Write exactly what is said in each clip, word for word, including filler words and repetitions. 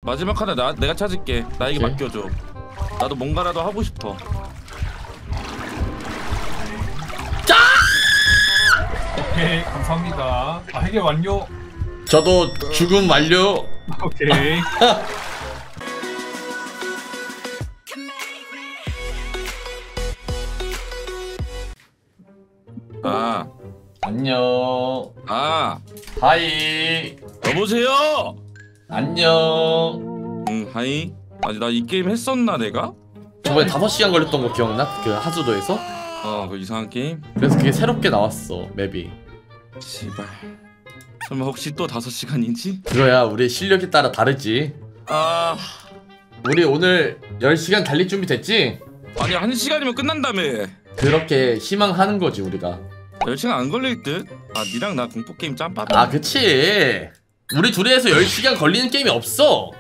마지막 하나 나 내가 찾을게. 나에게 오케이. 맡겨줘. 나도 뭔가라도 하고 싶어. 짜! 오케이 감사합니다. 아 해결 완료. 저도 죽음 완료. 오케이. 아, 안녕. 아, 하이. 여보세요. 안녕. 응, 하이. 아니 나 이 게임 했었나 내가? 저번에 다섯 시간 걸렸던 거 기억나? 그 하수도에서? 어, 그 이상한 게임. 그래서 그게 새롭게 나왔어 맵이. 씨발. 설마 혹시 또 다섯 시간인지? 그거야 우리 실력에 따라 다르지. 아, 우리 오늘 열 시간 달릴 준비 됐지? 아니 한 시간이면 끝난다며. 그렇게 희망하는 거지 우리가. 열 시간 안 걸릴 듯? 아, 니랑 나 공포 게임 짬밥. 아 그치. 우리 둘이 해서 열 시간 걸리는 게임이 없어.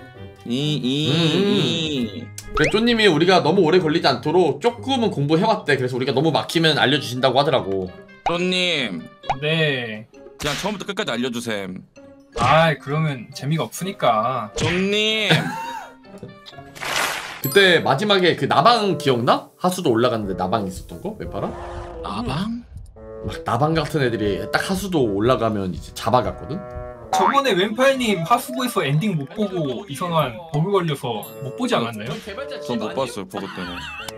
이이이 그래 쪼님이 우리가 너무 오래 걸리지 않도록 조금은 공부해왔대. 그래서 우리가 너무 막히면 알려주신다고 하더라고. 쪼님 네. 그냥 처음부터 끝까지 알려주셈. 아 그러면 재미가 없으니까. 쪼님. 그때 마지막에 그 나방 기억나? 하수도 올라갔는데 나방 있었던 거? 왜 봐라? 나방? 막 나방 같은 애들이 딱 하수도 올라가면 이제 잡아갔거든? 저번에 왼팔님 하수구에서 엔딩 못 보고 이상한 버그 걸려서 못 보지 않았나요? 전 못 봤어요 버그 때문에.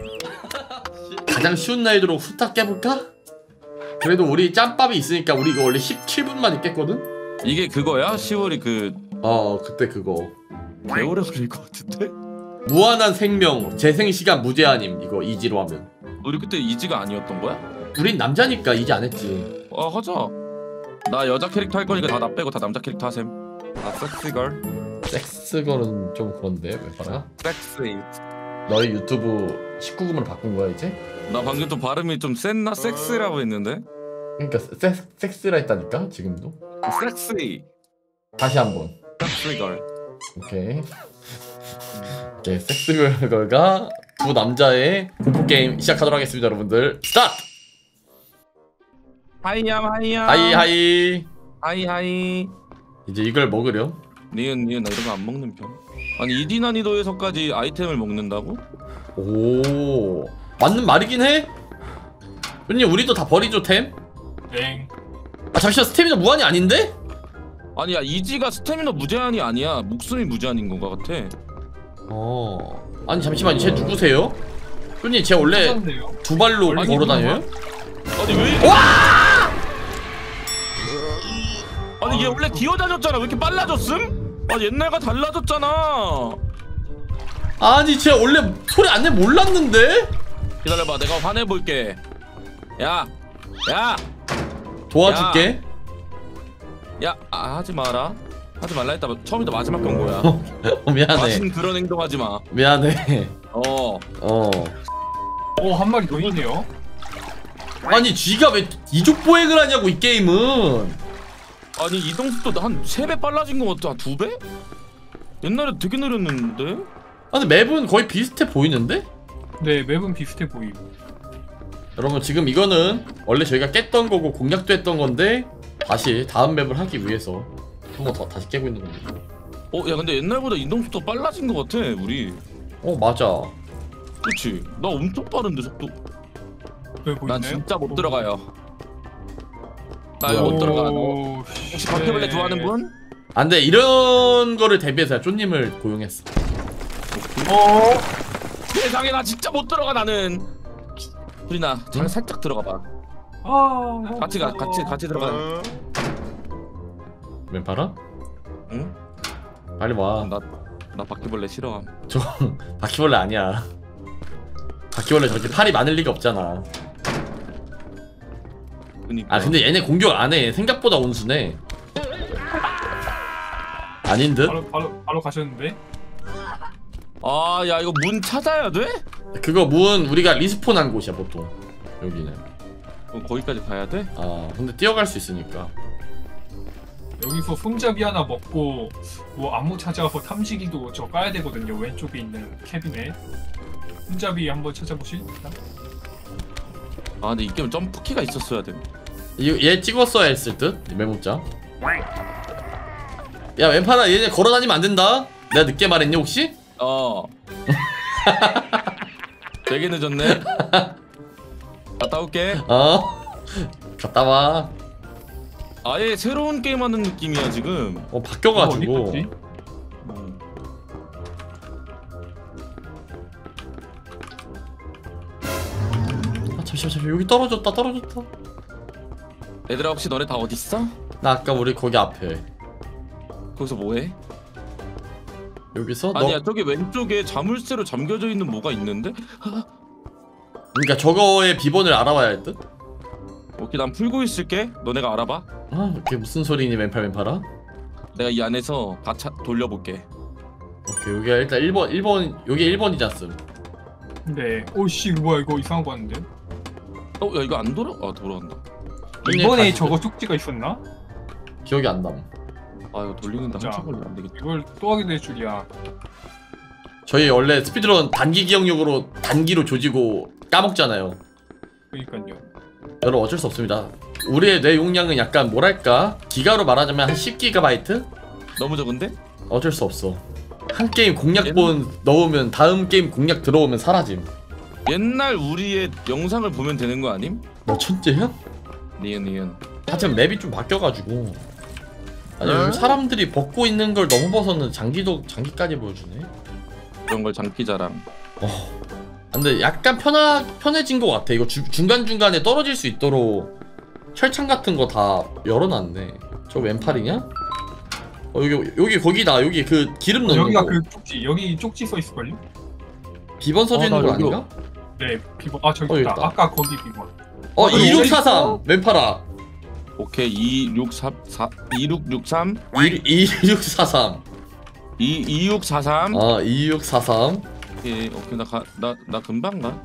가장 쉬운 난이도로 후딱 깨볼까? 그래도 우리 짬밥이 있으니까 우리 이거 원래 십칠 분만 있겠거든? 이게 그거야? 시월이 그 어 그때 그거 개오래 걸릴 것 같은데? 무한한 생명 재생시간 무제한임. 이거 이지로 하면. 우리 그때 이지가 아니었던 거야? 우린 남자니까 이지 안 했지. 아 하자. 나 여자 캐릭터 할 거니까 다 나 빼고 다 남자 캐릭터 하셈. 나 섹시걸. 섹스걸은 좀 그런데 왜 봐라? 섹시. 너희 유튜브 십구 금으로 바꾼 거야 이제? 나 방금 좀 발음이 좀 셌나? 섹스라고 했는데? 그러니까 섹, 섹스라 했다니까 지금도. 섹시. 다시 한번. 섹시걸. 오케이. 오케이 섹스걸과 두 남자의 공포 게임 시작하도록 하겠습니다 여러분들. 스타트! 하이얌 하이얌. 하이 하이. 하이 하이. 이제 이걸 먹으렴. 니은 니은 나 이런 거 안 먹는 편. 아니 이디 난이도에서까지 아이템을 먹는다고? 오 맞는 말이긴 해. 형님 우리도 다 버리죠 템? 네. 아 잠시만 스태미나 무한이 아닌데? 아니 야 이지가 스태미너 무제한이 아니야. 목숨이 무제한인 것 같아. 어 아니 잠시만 쟤 누구세요? 형님 쟤 원래 찾았네요. 두 발로 아니, 걸어다녀요? 아니 왜 이렇게... 와! 아니 얘 원래 기어다녔잖아. 왜 이렇게 빨라졌음? 아 옛날과 달라졌잖아. 아니 쟤 원래 소리 안 내 몰랐는데? 기다려봐 내가 화내볼게. 야! 야! 도와줄게. 야! 아 하지 마라. 하지 말라 했다. 처음부터 마지막 경고야. 어, 미안해. 다신 그런 행동하지 마. 미안해. 어. 어. 오 한 마리 더 있네요. 아니 쥐가 왜 이족보행을 하냐고 이 게임은. 아니 이동속도 한 세 배 빨라진 거 같아. 두 배? 옛날에 되게 느렸는데? 아 근데 맵은 거의 비슷해 보이는데? 네 맵은 비슷해 보이고. 여러분 지금 이거는 원래 저희가 깼던 거고 공략도 했던 건데 다시 다음 맵을 하기 위해서 한 번 더 다시 깨고 있는 겁니다. 어? 야 근데 옛날보다 이동속도 빨라진 거 같아 우리. 어 맞아. 그치? 나 엄청 빠른데 속도. 왜 보이나요? 난 진짜 못 들어가요. 나 이거 못 들어가. 너 오, 혹시 바퀴벌레 좋아하는 분? 안돼 이런 거를 대비해서 쪼님을 고용했어. 어? 세상에 나 진짜 못 들어가 나는. 우리나 잘 응? 살짝 들어가 봐. 아 같이 가 같이 같이 들어가. 웬 봐라? 응? 빨리 와. 나 나 바퀴벌레 싫어함. 저 바퀴벌레 아니야. 바퀴벌레 저렇게 팔이 많을 리가 없잖아. 그니까. 아 근데 얘네 공격 안 해. 생각보다 온순해. 아닌 듯? 바로 바로 바로 가셨는데? 아, 야 이거 문 찾아야 돼? 그거 문 우리가 리스폰한 곳이야 보통. 여기는. 그럼 거기까지 가야 돼? 아 근데 뛰어갈 수 있으니까. 여기서 손잡이 하나 먹고 뭐 안무 찾아가서 탐지기도 저 까야 되거든요. 왼쪽에 있는 캐비넷. 손잡이 한번 찾아보실까요? 아 근데 이 게임 점프키가 있었어야 돼. 이, 얘 찍었어야 했을 듯? 메모장. 야 왼파나 얘네 걸어다니면 안 된다. 내가 늦게 말했니 혹시? 어. 되게 늦었네. 갔다 올게. 어? 갔다 와. 아예 새로운 게임 하는 느낌이야 지금. 어 어디 바뀌어가지고. 갔지? 음. 아 잠시만 잠시만 여기 떨어졌다 떨어졌다. 얘들아 혹시 너네 다 어디 있어? 나 아까 우리 거기 앞에 거기서 뭐해? 여기서 아니야 너 저기 왼쪽에 자물쇠로 잠겨져 있는 뭐가 있는데? 그러니까 저거의 비번을 알아봐야 할 듯? 오케이 난 풀고 있을게. 너네가 알아봐. 아 그게 무슨 소리니 왼팔 왼팔아? 내가 이 안에서 다 차, 돌려볼게. 오케이 여기가 일단 일 번 일 번 여기 일 번이지 않음. 네. 오씨 뭐야 이거 이상한 거 같은데? 어 야 이거 안 돌아? 아 돌아간다. 이번에 다시 저거 쪽지가 있었나? 기억이 안 남. 아 이거 돌리는데 진짜. 한참 걸리면 안 되겠다. 이걸 또 하게 될 줄이야. 저희 원래 스피드런 단기 기억력으로 단기로 조지고 까먹잖아요. 그러니까요. 여러분 어쩔 수 없습니다. 우리의 뇌 용량은 약간 뭐랄까 기가로 말하자면 한 십 기가바이트? 너무 적은데? 어쩔 수 없어. 한 게임 공략본 넣으면 다음 게임 공략 들어오면 사라짐. 옛날 우리의 영상을 보면 되는 거 아님? 너 천재야? 니은 니은. 하여튼 맵이 좀 바뀌어가지고 아니 응? 요즘 사람들이 벗고 있는 걸 너무 벗어는 장기도 장기까지 보여주네. 그런 걸 장기자랑. 어. 근데 약간 편하 편해진 것 같아. 이거 주, 중간 중간에 떨어질 수 있도록 철창 같은 거 다 열어놨네. 저 왼팔이냐? 어 여기 여기 거기다. 여기 그 기름 넣는 여기가 거. 그 쪽지 여기 쪽지 써 있을걸요? 비번 써져 어, 있는 나 거 여기 아닌가? 네 비번 아 저기 어, 있다. 있다. 아까 거기 비번. 어 어, 이육사삼 왼팔아. 오케이 이육사 이육육삼 이육사삼. 이이육사삼. 어 이육사삼. 오케이 오케이 나 가 나 나 금방 가.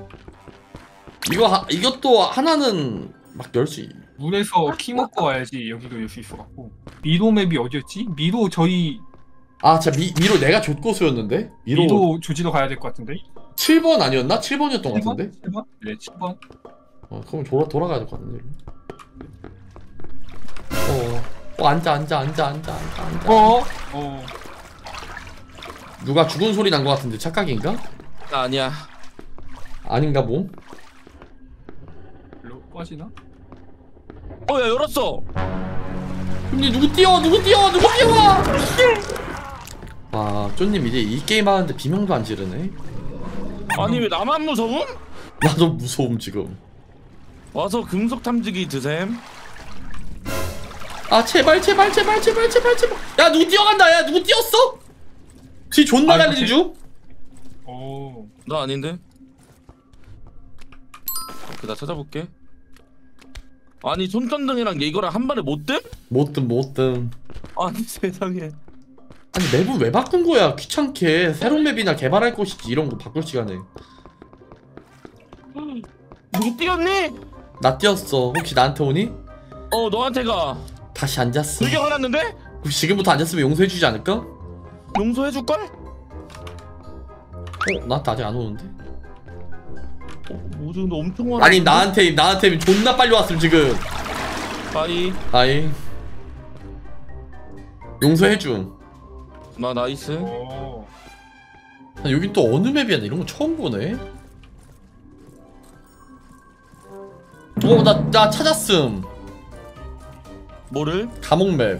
이거 하, 이것도 하나는 막 열 수. 물에서 키 먹고 와야지 여기도 열 수 있어갖고. 미로 맵이 어디였지? 미로 저희 아, 진짜 미, 미로 내가 좆고수였는데? 미로, 미로 조지로 가야 될 것 같은데? 칠 번 아니었나? 칠 번이었던 것 칠 번? 같은데? 칠 번? 네 칠 번. 어, 그럼 돌아, 돌아가야 될 것 같은데. 어, 어, 앉아, 앉아, 앉아, 앉아, 앉아, 앉아. 어? 어. 누가 죽은 소리 난 것 같은데 착각인가? 나 아니야. 아닌가 봄? 일로 빠지나? 어 야 열었어. 근데 누구 뛰어, 누구 뛰어, 누구 뛰어와! 아, 쪼님 이제 이 게임 하는데 비명도 안 지르네? 아니 왜 나만 무서움? 나도 무서움 지금. 와서 금속 탐지기 드셈. 아, 제발, 제발, 제발, 제발, 제발, 제발. 야, 누구 뛰어간다, 야, 누구 뛰었어? 뒤 존나 아이고, 달리는 중? 오. 나 아닌데. 오케이 나 찾아볼게. 아니 손전등이랑 이거랑 한 번에 못 뜸? 못 뜸, 못 뜸. 아니 세상에. 아니 맵은 왜 바꾼 거야? 귀찮게 새로운 맵이나 개발할 것이지 이런 거 바꿀 시간에. 누구 뛰었니? 나 뛰었어. 혹시 나한테 오니? 어 너한테 가. 다시 앉았어. 불경해놨는데? 혹시 지금부터 앉았으면 용서해주지 않을까? 용서해줄걸? 어? 나한테 아직 안 오는데? 어, 뭐지 근데 엄청 많아. 아니 나한테 나한테 존나 빨리 왔음 지금. 빠이. 아이 용서해줌. 나 나이스. 오. 아, 여긴 또 어느 맵이야? 나 이런 거 처음 보네. 어, 나, 나 찾았음. 뭐를? 감옥 맵.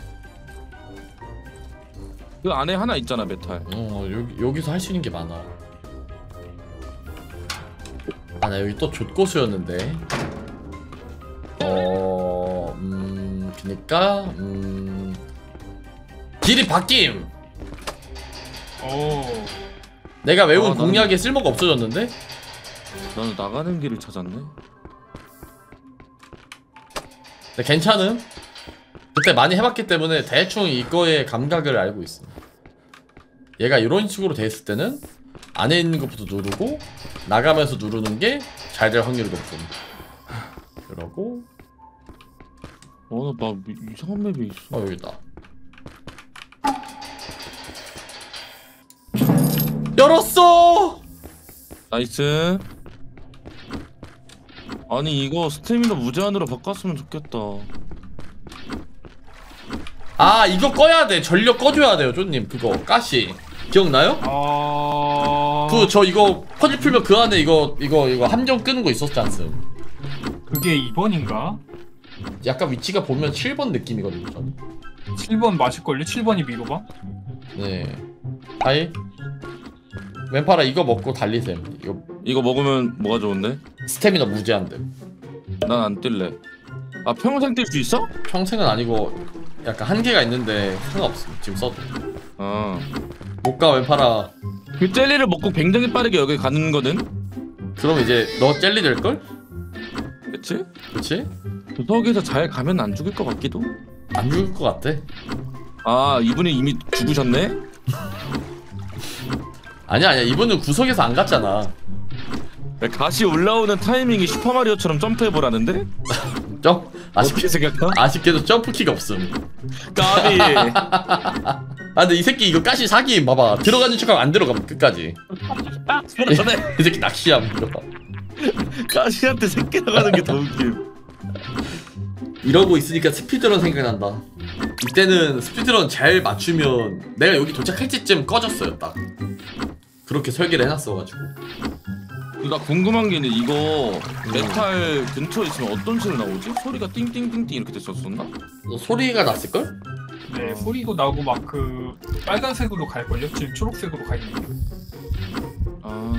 그 안에 하나 있잖아 메탈. 어, 여기, 여기서 할 수 있는 게 많아. 아, 나 여기 또 좆고수였는데. 어, 음, 그니까, 음. 길이 바뀜! 오. 내가 외운 아, 나는- 공략에 쓸모가 없어졌는데? 나는 나가는 길을 찾았네. 근데 괜찮음. 그때 많이 해봤기 때문에 대충 이거의 감각을 알고 있어. 얘가 이런 식으로 돼 있을 때는 안에 있는 것부터 누르고 나가면서 누르는 게 잘 될 확률이 높음. 그러고 어나 나 이상한 맵이 있어. 어 여기다. 열었어. 나이스. 아니 이거 스태미너 무제한으로 바꿨으면 좋겠다. 아 이거 꺼야 돼. 전력 꺼줘야 돼요 쪼님. 그거 가시 기억나요? 어... 그 저 이거 퍼즐 풀면 그 안에 이거 이거 이거 함정 끄는 거 있었지 않습? 그게 이 번인가? 약간 위치가 보면 칠 번 느낌이거든요 저는. 칠 번 맞을걸요? 칠 번이 미로바? 네. 하이 왼팔아 이거 먹고 달리셈. 이거 이거 먹으면 뭐가 좋은데? 스태미나 무제한데. 난 안 뛸래. 아 평생 뛸 수 있어? 평생은 아니고 약간 한계가 있는데 상관없음 지금 써도. 어. 못가 왼팔아. 그 젤리를 먹고 굉장히 빠르게 여기 가는 거는? 그럼 이제 너 젤리 될걸? 그치? 그치? 구석에서 잘 가면 안 죽을 것 같기도? 안 죽을 것 같아. 아 이분이 이미 죽으셨네? 아니야 아니야 이분은 구석에서 안 갔잖아. 가시 올라오는 타이밍이 슈퍼마리오처럼 점프해보라는데? 점 어떻게 아쉽게 생각하? 아쉽게도 점프키가 없음. 까비. 아 근데 이 새끼 이거 가시 사기임. 봐봐 들어가는 척하면 안 들어가면 끝까지. 그러네. 이 새끼 낚시함. 이거 봐. 가시한테 새끼 나가는 게 더 웃김. 이러고 있으니까 스피드런 생각난다. 이때는 스피드런 잘 맞추면 내가 여기 도착할 때쯤 꺼졌어요 딱. 그렇게 설계를 해놨어가지고. 나 궁금한 게 있는데 이거 메탈 근처에 있으면 어떤 소리 나오지? 소리가 띵띵띵띵 이렇게 됐었었나? 너 소리가 났을걸? 네, 소리도 나고 막 그 빨간색으로 갈걸요? 지금 초록색으로 가 있는 게. 아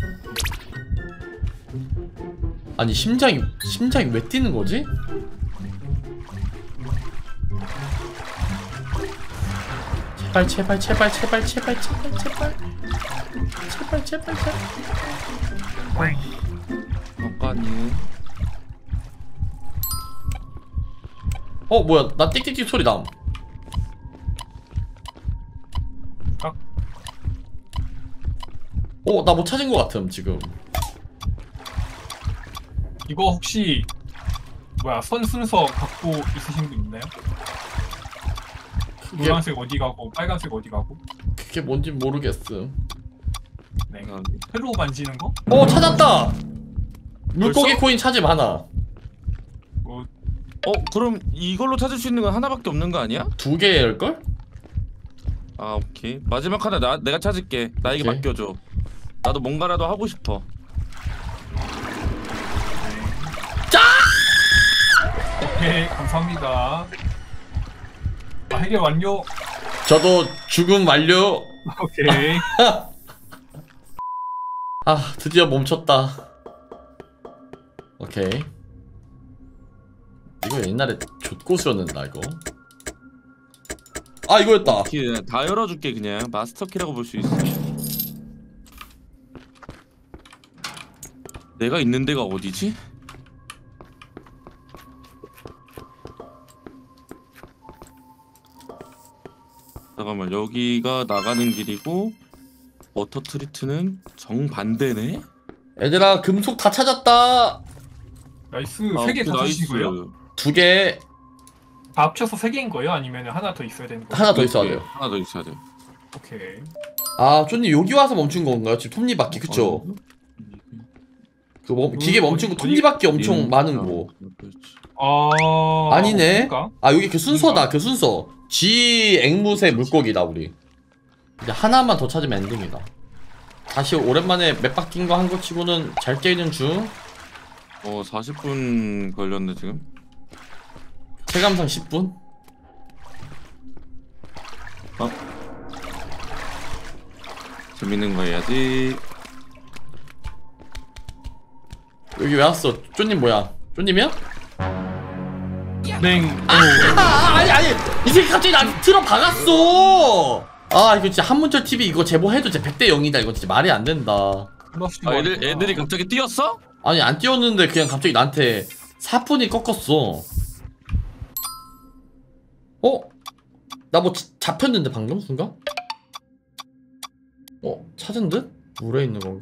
아니 심장이 심장이 왜 뛰는 거지? 제발 제발 제발 제발 제발 제발 제발 제발 제발 제발. 잠깐이. 어 뭐야 나 띡띡띡 소리 남. 아. 어 나 못 찾은 거 같음 지금. 이거 혹시 뭐야 선 순서 갖고 있으신 분 있나요? 그게 노란색 어디 가고 빨간색 어디 가고? 그게 뭔지 모르겠음. 네. 아, 회로 만지는 거? 어 찾았다. 물고기 벌써? 코인 찾음 하나. 뭐 어 그럼 이걸로 찾을 수 있는 건 하나밖에 없는 거 아니야? 두 개일 걸? 아 오케이. 마지막 하나 나 내가 찾을게. 나에게 오케이. 맡겨줘. 나도 뭔가라도 하고 싶어. 오케이 감사합니다. 아, 해결 완료. 저도 죽음 완료. 오케이. 아 드디어 멈췄다. 오케이. 이거 옛날에 족고수였는다 이거. 아 이거였다. 키, 다 열어줄게 그냥. 마스터키라고 볼 수 있어. 내가 있는 데가 어디지? 잠깐만 여기가 나가는 길이고 워터 트리트는 정반대네? 얘들아 금속 다 찾았다. 나이스. 아, 세 개 오케이, 다 주신 거예요? 두 개. 다 합쳐서 세 개인 거예요? 아니면 하나 더 있어야 되는 거예요? 하나 더 있어야 돼요. 하나 더 있어야 돼. 오케이. 아 쫀님 여기 와서 멈춘 건가요? 지금 톱니바퀴 그쵸? 그 멈, 기계 멈춘 거 톱니바퀴 엄청 많은 거. 아 아니네. 그런가? 아 여기 그 순서다. 그 순서. G 앵무새 물고기다 우리. 이제 하나만 더 찾으면 엔딩이다. 다시 오랜만에 맵 바뀐 거 한 거 치고는 잘 깨는 중. 어 사십 분 걸렸네 지금. 체감상 십 분? 어? 재밌는 거 해야지. 여기 왜 왔어? 쪼님 뭐야? 쪼님이야? 네. 아, 아 아니 아니 이 새끼 갑자기 나 틀어 박았어. 아 이거 진짜 한문철 티비 이거 제보해도 진짜 백 대 영이다. 이거 진짜 말이 안 된다. 아 애들 애들이 갑자기 뛰었어? 아니 안 뛰었는데 그냥 갑자기 나한테 사뿐이 꺾었어. 어? 나 뭐 잡혔는데 방금 순간? 어? 찾은 듯? 물에 있는 건가?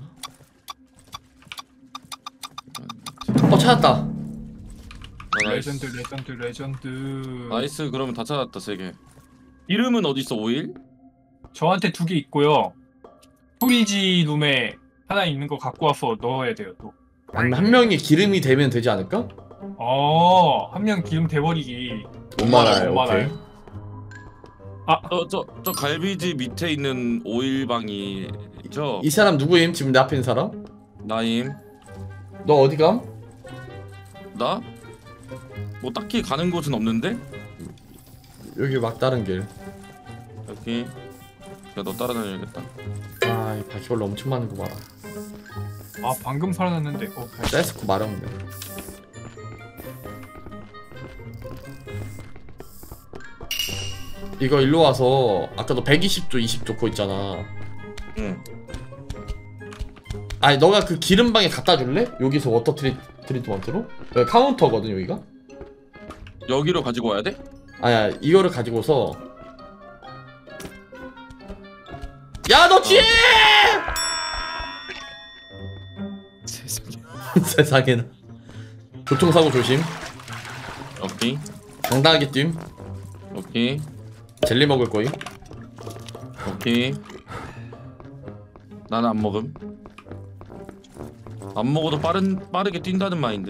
어 찾았다. 아, 레전드 레전드 레전드. 나이스. 그러면 다 찾았다 세 개. 이름은 어디 있어? 오일? 저한테 두 개 있고요. 스토리지 룸에 하나 있는 거 갖고 와서 넣어야 돼요 또. 아니면 한 명이 기름이 되면 되지 않을까? 어, 한 명 기름 대버리기. 오만 알, 오만 알. 오케이. 아, 저 저 저 갈비집 밑에 있는 오일방이죠? 이 사람 누구임? 지금 내 앞에 있는 사람? 나임. 너 어디 감? 나? 뭐 딱히 가는 곳은 없는데? 여기 막 다른 길. 여기. 야, 너 따라다녀야겠다. 아, 이 바퀴벌레 엄청 많은 거 봐라. 아 방금 살아났는데. 어, 발- 세스코 마렵네. 이거 일로 와서 아까 너 백이십 도, 이십 도 그거 있잖아. 응. 아니 너가 그 기름방에 갖다 줄래? 여기서 워터 트리, 트리트먼트로? 여기 카운터거든 여기가? 여기로 가지고 와야 돼? 아니야 이거를 가지고서 야 너 뒤에! 세상에. 세상에나. 교통사고 조심. 오케이. 당당하게 뛴. 오케이. 젤리 먹을 거임. 오케이. 나는 안 먹음. 안 먹어도 빠른 빠르게 뛴다는 마인드.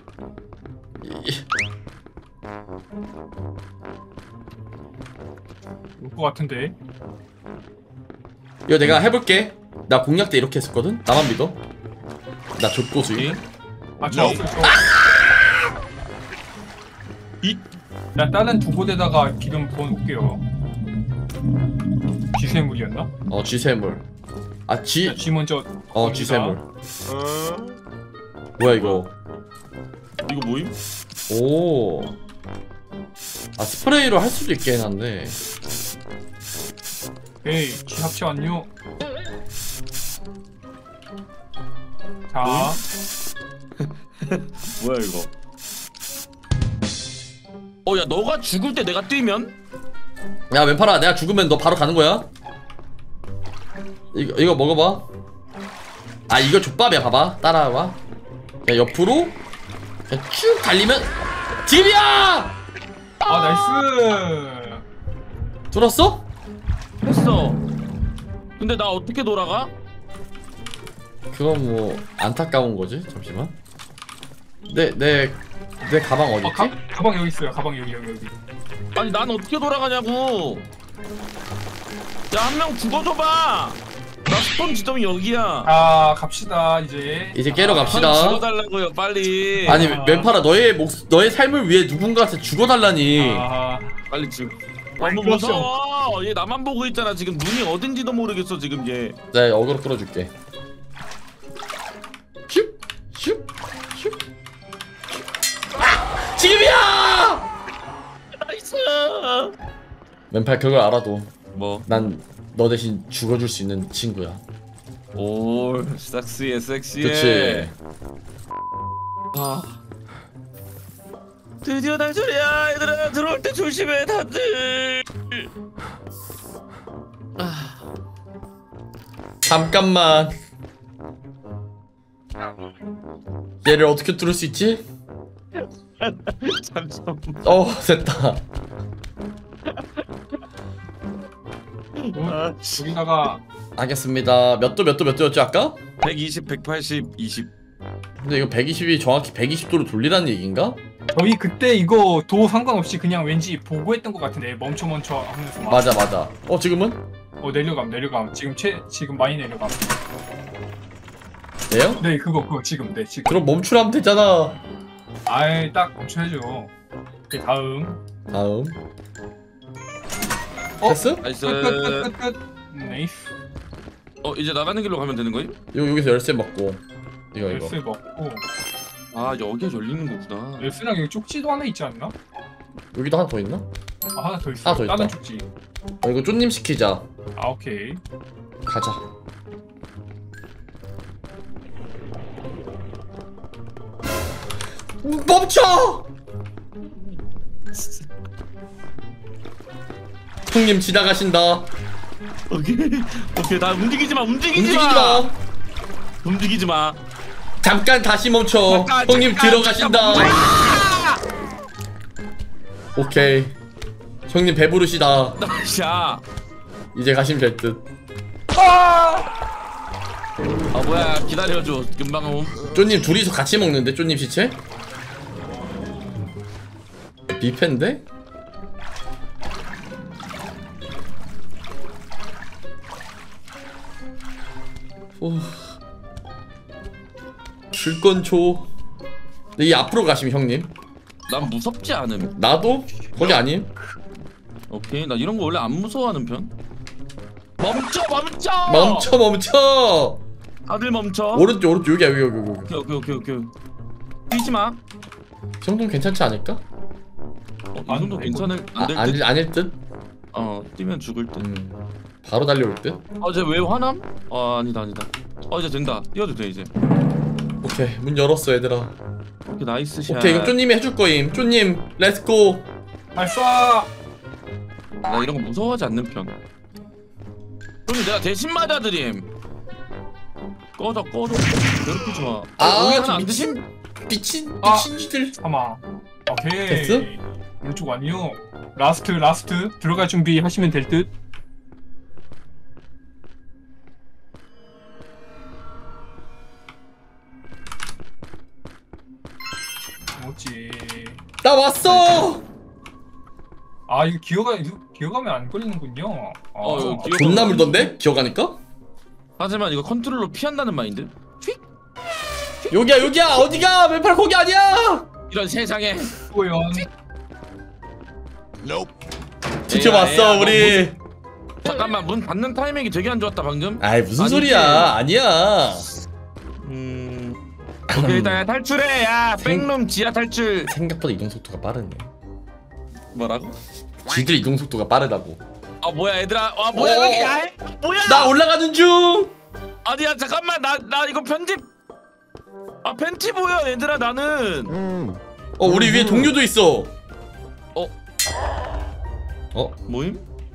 올 것 같은데. 이거 내가 해볼게. 나 공략 때 이렇게 했었거든? 나만 믿어. 나 족고수임. 오케이. 아, 저, 뭐? 저, 이 나 다른 두 곳에다가 기름 부어놓을게요. 쥐쇠물이었나? 어 쥐쇠물. 아 쥐.. 자, 쥐 먼저. 어 봅니다. 쥐쇠물. 뭐야 이거. 이거 뭐임? 오. 아 스프레이로 할 수도 있긴 한데. 에이, 쥐 합체 완료. 자, 뭐야 이거? 어, 야, 너가 죽을 때 내가 뛰면? 야 왼팔아 내가 죽으면 너 바로 가는 거야. 이거 이거 먹어봐. 아 이거 족밥이야. 봐봐 따라와봐. 야 옆으로 그냥 쭉 달리면 딥이야. 아 나이스. 들었어? 했어. 근데 나 어떻게 돌아가? 그건 뭐 안타까운 거지. 잠시만. 내 내 내 가방 어디 어, 있지? 가, 가방 여기 있어요. 가방 여기 여기 여기. 아니, 난 어떻게 돌아가냐고. 야, 한 명 죽어줘봐. 나 스폰 지점이 여기야. 아 갑시다 이제. 이제 깨러 아, 갑시다. 한 죽어달라고요, 빨리. 아니 아. 왼팔아 너의 목 너의 삶을 위해 누군가한테 죽어달라니. 아, 빨리 지금. 아니, 너무 그렇죠. 무서워. 얘 나만 보고 있잖아. 지금 눈이 어딘지도 모르겠어 지금 얘. 네 어그로 끌어줄게. 슉! 슉! 슉! 지금이야! 나이스. 왼팔 그걸 알아도 뭐? 난 너 대신 죽어줄 수 있는 친구야. 오, 섹시해, 섹시해. 그치? 아. 드디어 날소리야. 얘들아, 들어올 때 조심해, 다들. 아. 잠깐만. 얘를 어떻게 뚫을 수 있지? 잠시만. 어 됐다. 아, 여기다가 알겠습니다. 몇 도 몇 도 몇 도였죠 아까? 백이십, 백팔십, 이십. 근데 이거 백이십이 정확히 백이십 도로 돌리라는 얘기인가? 저희 그때 이거 도 상관없이 그냥 왠지 보고했던 것 같은데 멈춰 멈춰 하면서 막. 맞아 맞아. 어 지금은? 어 내려감 내려감 지금 최 지금 많이 내려감. 네요? 네 그거 그거 지금 네 지금. 그럼 멈추라면 되잖아. 아이 딱 멈춰야죠. 오케이 다음. 다음. 어? 됐어? 나이스. 끝끝끝끝. 네이스. 어, 이제 나가는 길로 가면 되는 거임? 요 여기서 열쇠 먹고 이거 이거. 열쇠 먹고. 아, 여기가 열리는 거구나. 열쇠랑 여기 쪽지도 하나 있지 않나? 여기도 하나 더 있나? 아 하나 더 있어. 하나 더 있다. 다른 쪽지. 어 이거 쫀님 시키자. 아 오케이. 가자. 멈춰! 형님 지나가신다. 오케이. 오케이, 나 움직이지 마. 움직이지, 움직이지 마. 마. 움직이지 마. 잠깐 다시 멈춰. 잠깐, 형님 잠깐, 들어가신다. 잠깐. 오케이. 형님 배부르시다. 야. 이제 가시면 될 듯. 아, 뭐야. 기다려줘. 금방 옴. 쪼님 둘이서 같이 먹는데 쪼님 시체? 뷔페인데? 어... 줄건 줘. 근데 이 앞으로 가시면 형님. 난 무섭지 않음. 나도 거기 아님. 오케이, 나 이런 거 원래 안 무서워하는 편. 멈춰, 멈춰. 멈춰 멈춰. 다들 멈춰. 오른쪽 오른쪽 여기야 여기 여기 여기. 오케이, 오케이, 오케이, 오케이. 뛰지 마. 이 정도면 괜찮지 않을까? 어, 이 정도 괜찮을 아, 안될 듯. 아닐 아닐 듯. 어, 뛰면 죽을 듯. 음. 바로 달려올 듯. 어, 이제 왜 화남? 아, 아니다, 아니다. 어, 이제 된다. 뛰어도 돼 이제. 오케이 문 열었어 얘들아. 오케이, 나이스 샷. 오케이 이거 쪼님이 해줄 거임. 쪼님 렛츠고. 발사. 나 이런 거 무서워하지 않는 편. 형님 내가 대신 맞아드림. 꺼져, 꺼져. 괴롭히지 마. 아, 오이 저 하나 안 미친- 드심? 미친 아. 미친지들. 아마. 오케이. 됐어? 오른쪽 아니요. 라스트 라스트 들어갈 준비 하시면 될 듯. 뭐지? 나 왔어. 아 이거 기어가 이거 기어가면 안 걸리는군요. 아, 어, 이거 기어- 존나 물던데? 기어가니까? 하지만 이거 컨트롤로 피한다는 마인드? 휙! 여기야 여기야 어디가? 왼팔 거기 아니야. 이런 세상에. 고연. 지켜봤어 에이, 우리. 잠깐만, 문 닫는 타이밍이 되게 안 좋았다 방금. 아이 무슨 아니지. 소리야? 아니야. 음. 오케이, 일단 야, 탈출해. 야, 백룸 지하 탈출. 생각보다 이동 속도가 빠르네. 뭐라고? 지들 이동 속도가 빠르다고. 아 뭐야 얘들아. 아 뭐야 어. 왜 이렇게 야해? 뭐야? 나 올라가는 중. 아니야 잠깐만, 나 나 이거 편집. 아 팬티 보여 얘들아 나는. 어 우리 위에 동료도 있어. 어? 어? 모임?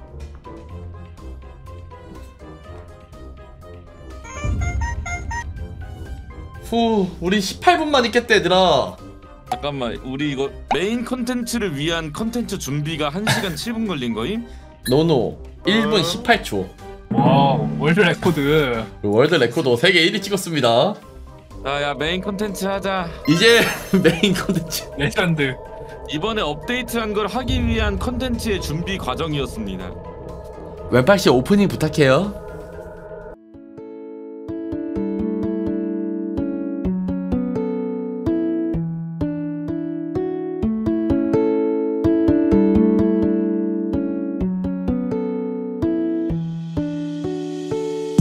후 우리 십팔 분만 있겠다 얘들아. 잠깐만, 우리 이거 메인 컨텐츠를 위한 컨텐츠 준비가 한 시간 칠 분 걸린 거임? 노노 일 분 어? 십팔 초. 와우 월드 레코드. 월드 레코드 세계 일 위 찍었습니다. 아야, 메인 컨텐츠 하자. 이제 메인 컨텐츠. 레전드. 이번에 업데이트한 걸 하기 위한 컨텐츠의 준비 과정이었습니다. 왼팔씨 오프닝 부탁해요.